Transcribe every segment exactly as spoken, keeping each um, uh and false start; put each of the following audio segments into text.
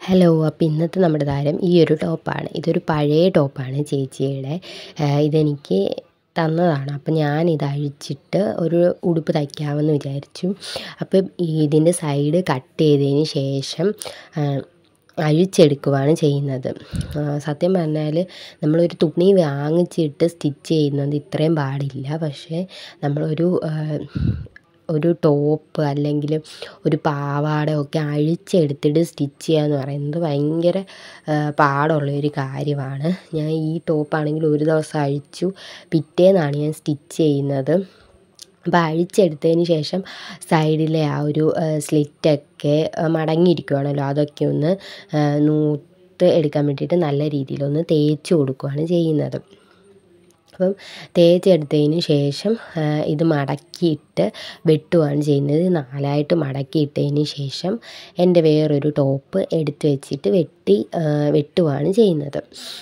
Hello. അപ്പോൾ ഇന്നത്തെ നമ്മുടെ താരം ഈ ഒരു ടോപ്പാണ്. ഇതൊരു പഴയ ടോപ്പാണ് ചേച്ചിയുടെ. ഇതെനിക്ക് തന്നതാണ്. അപ്പം ഞാനിത് അഴിച്ചിട്ട് ഒരു ഉടുപ്പ് തയ്ക്കാമെന്ന് വിചാരിച്ചു. അപ്പം ഇതിൻ്റെ സൈഡ് കട്ട് ചെയ്തതിന് ശേഷം അഴിച്ചെടുക്കുവാണ് ചെയ്യുന്നത്. സത്യം പറഞ്ഞാൽ നമ്മളൊരു തുണി വാങ്ങിച്ചിട്ട് സ്റ്റിച്ച് ചെയ്യുന്നത് ഇത്രയും പാടില്ല. പക്ഷേ നമ്മളൊരു ഒരു ടോപ്പ് അല്ലെങ്കിൽ ഒരു പാവാട ഒക്കെ അഴിച്ചെടുത്തിട്ട് സ്റ്റിച്ച് ചെയ്യുക എന്ന് പറയുന്നത് ഭയങ്കര പാടുള്ളൊരു കാര്യമാണ്. ഞാൻ ഈ ടോപ്പാണെങ്കിൽ ഒരു ദിവസം അഴിച്ചു, പിറ്റേന്നാണ് ഞാൻ സ്റ്റിച്ച് ചെയ്യുന്നത്. അപ്പോൾ അഴിച്ചെടുത്തതിന് ശേഷം സൈഡിലെ ആ ഒരു സ്ലിറ്റൊക്കെ മടങ്ങിയിരിക്കുകയാണല്ലോ, അതൊക്കെ ഒന്ന് നൂത്ത് എടുക്കാൻ വേണ്ടിയിട്ട് നല്ല രീതിയിലൊന്ന് തേച്ച് കൊടുക്കുകയാണ് ചെയ്യുന്നത്. അപ്പം തേച്ചെടുത്തതിന് ശേഷം ഇത് മടക്കിയിട്ട് വെട്ടുകയാണ് ചെയ്യുന്നത്. നാലായിട്ട് മടക്കിയിട്ടതിന് ശേഷം എൻ്റെ വേറൊരു ടോപ്പ് എടുത്ത് വെച്ചിട്ട് വെട്ടി വെട്ടുകയാണ് ചെയ്യുന്നത്.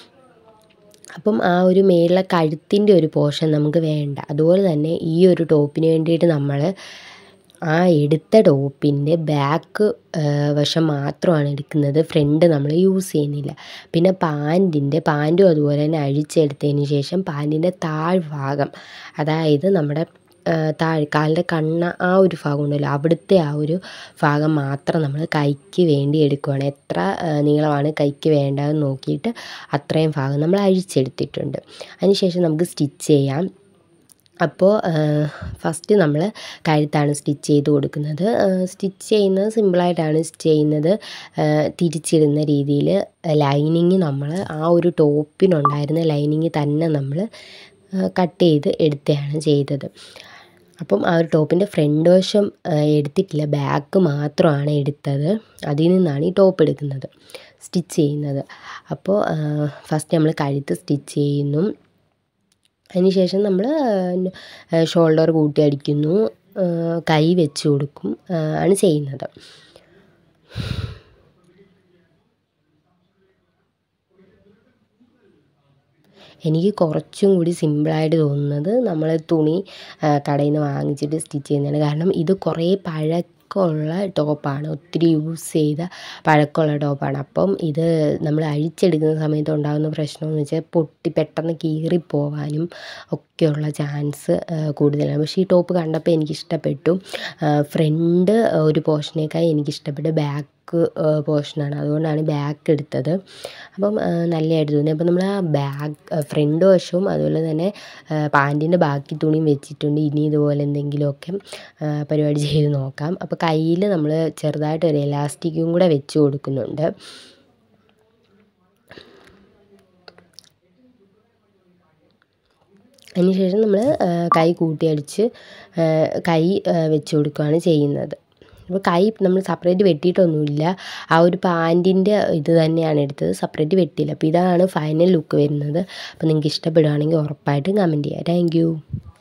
അപ്പം ആ ഒരു മേളിലെ കഴുത്തിൻ്റെ ഒരു പോർഷൻ നമുക്ക് വേണ്ട. അതുപോലെ തന്നെ ഈ ഒരു ടോപ്പിന് വേണ്ടിയിട്ട് നമ്മൾ ആ എടുത്ത ടോപ്പിൻ്റെ ബാക്ക് വശം മാത്രമാണ് എടുക്കുന്നത്, ഫ്രണ്ട് നമ്മൾ യൂസ് ചെയ്യുന്നില്ല. പിന്നെ പാൻറ്റിൻ്റെ പാൻറ്റും അതുപോലെ തന്നെ അഴിച്ചെടുത്തതിന് ശേഷം പാൻറ്റിൻ്റെ താഴ്ഭാഗം, അതായത് നമ്മുടെ താഴ് കാലിൻ്റെ കണ്ണ ആ ഒരു ഭാഗം ഉണ്ടല്ലോ, അവിടുത്തെ ആ ഒരു ഭാഗം മാത്രം നമ്മൾ കൈക്ക് വേണ്ടി എടുക്കുകയാണ്. എത്ര നീളമാണ് കൈക്ക് വേണ്ടതെന്ന് നോക്കിയിട്ട് അത്രയും ഭാഗം നമ്മൾ അഴിച്ചെടുത്തിട്ടുണ്ട്. അതിന് ശേഷം നമുക്ക് സ്റ്റിച്ച് ചെയ്യാം. അപ്പോൾ ഫസ്റ്റ് നമ്മൾ കഴുത്താണ് സ്റ്റിച്ച് ചെയ്ത് കൊടുക്കുന്നത്. സ്റ്റിച്ച് ചെയ്യുന്നത് സിമ്പിളായിട്ടാണ് ചെയ്യുന്നത്. തിരിച്ചിടുന്ന രീതിയിൽ ലൈനിങ് നമ്മൾ ആ ഒരു ടോപ്പിനുണ്ടായിരുന്ന ലൈനിങ് തന്നെ നമ്മൾ കട്ട് ചെയ്ത് എടുക്കുകയാണ് ചെയ്തത്. അപ്പം ആ ഒരു ടോപ്പിൻ്റെ ഫ്രണ്ട് വശം എടുത്തിട്ടില്ല, ബാക്ക് മാത്രമാണ് എടുത്തത്. അതിൽ നിന്നാണ് ഈ ടോപ്പ് എടുക്കുന്നത്, സ്റ്റിച്ച് ചെയ്യുന്നത്. അപ്പോൾ ഫസ്റ്റ് നമ്മൾ കഴുത്ത് സ്റ്റിച്ച് ചെയ്യുന്നു. അതിന് ശേഷം നമ്മൾ ഷോൾഡർ കൂട്ടി അടിക്കുന്നു, കൈ വെച്ച് കൊടുക്കും ആണ് ചെയ്യുന്നത്. എനിക്ക് കുറച്ചും കൂടി സിമ്പിളായിട്ട് തോന്നുന്നത് നമ്മൾ തുണി കടയിൽ നിന്ന് വാങ്ങിച്ചിട്ട് സ്റ്റിച്ച് ചെയ്യുന്നതാണ്. കാരണം ഇത് കുറേ പഴക്കമുള്ള ടോപ്പാണ്, ഒത്തിരി യൂസ് ചെയ്ത പഴക്കമുള്ള ടോപ്പാണ്. അപ്പം ഇത് നമ്മൾ അഴിച്ചെടുക്കുന്ന സമയത്ത് ഉണ്ടാകുന്ന പ്രശ്നമെന്ന് വെച്ചാൽ പൊട്ടി പെട്ടെന്ന് കീറിപ്പോവാനും ഒക്കെയുള്ള ചാൻസ് കൂടുതലാണ്. പക്ഷേ ഈ ടോപ്പ് കണ്ടപ്പോൾ എനിക്കിഷ്ടപ്പെട്ടു. ഫ്രണ്ട് ഒരു പോർഷനേക്കാൾ എനിക്കിഷ്ടപ്പെട്ടു ബാക്ക് പോർഷനാണ്, അതുകൊണ്ടാണ് ബാക്ക് എടുത്തത്. അപ്പം നല്ലതായിട്ട് തോന്നി. അപ്പം നമ്മൾ ആ ബാക്ക് ഫ്രണ്ട് വശവും അതുപോലെ തന്നെ പാൻറ്റിൻ്റെ ബാക്കി തുണിയും വെച്ചിട്ടുണ്ട്. ഇനി ഇതുപോലെ എന്തെങ്കിലുമൊക്കെ പരിപാടി ചെയ്ത് നോക്കാം. അപ്പോൾ കയ്യിൽ നമ്മൾ ചെറുതായിട്ട് ഒരു എലാസ്റ്റിക്കും കൂടെ വെച്ച് കൊടുക്കുന്നുണ്ട്. അതിനുശേഷം നമ്മൾ കൈ കൂട്ടിയടിച്ച് കൈ വെച്ച് കൊടുക്കുകയാണ് ചെയ്യുന്നത്. അപ്പോൾ കൈ നമ്മൾ സെപ്പറേറ്റ് വെട്ടിയിട്ടൊന്നുമില്ല, ആ ഒരു പാൻറ്റിൻ്റെ ഇത് തന്നെയാണ് എടുത്തത്, സെപ്പറേറ്റ് വെട്ടിയില്ല. അപ്പോൾ ഇതാണ് ഫൈനൽ ലുക്ക് വരുന്നത്. അപ്പോൾ നിങ്ങൾക്ക് ഇഷ്ടപ്പെടുകയാണെങ്കിൽ ഉറപ്പായിട്ടും കമൻറ്റ് ചെയ്യുക. Thank U.